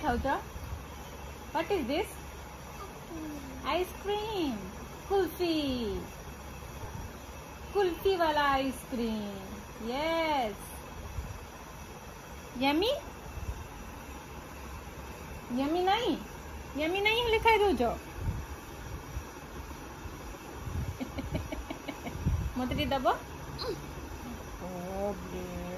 खाऊच? What is this? Ice cream, kulfi, kulfi वाला ice cream. Yes, yummy yummy नहीं, yummy नहीं हेले खाई दौच। मत दब।